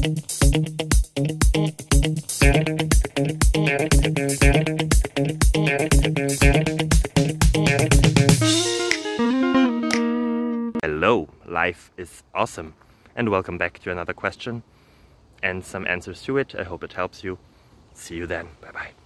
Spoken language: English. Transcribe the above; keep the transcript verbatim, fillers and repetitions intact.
Hello, life is awesome, and welcome back to another question and some answers to it. I hope it helps you. See you then. Bye bye.